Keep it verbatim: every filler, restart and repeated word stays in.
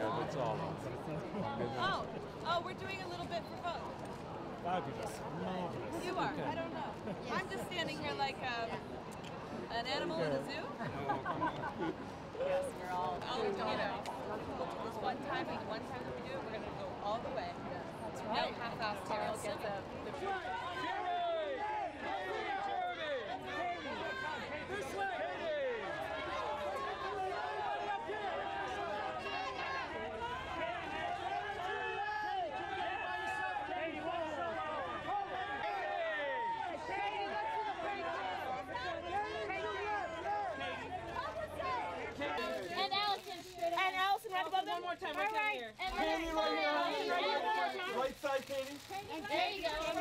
Yeah, that's all. Oh, oh, we're doing a little bit for both. Fabulous. Marvelous. You are. Okay. I don't know. I'm just standing here like um, an animal in a zoo. Yes, we're all. Oh, you know, this one time, the one time that we do it, we're gonna go all the way. That's right. No half-assed here. I'll get the. the This way! And Allison. And Allison, right above them. One more time. All right. Here. And Katy, right here. Right side, Katy. there you go.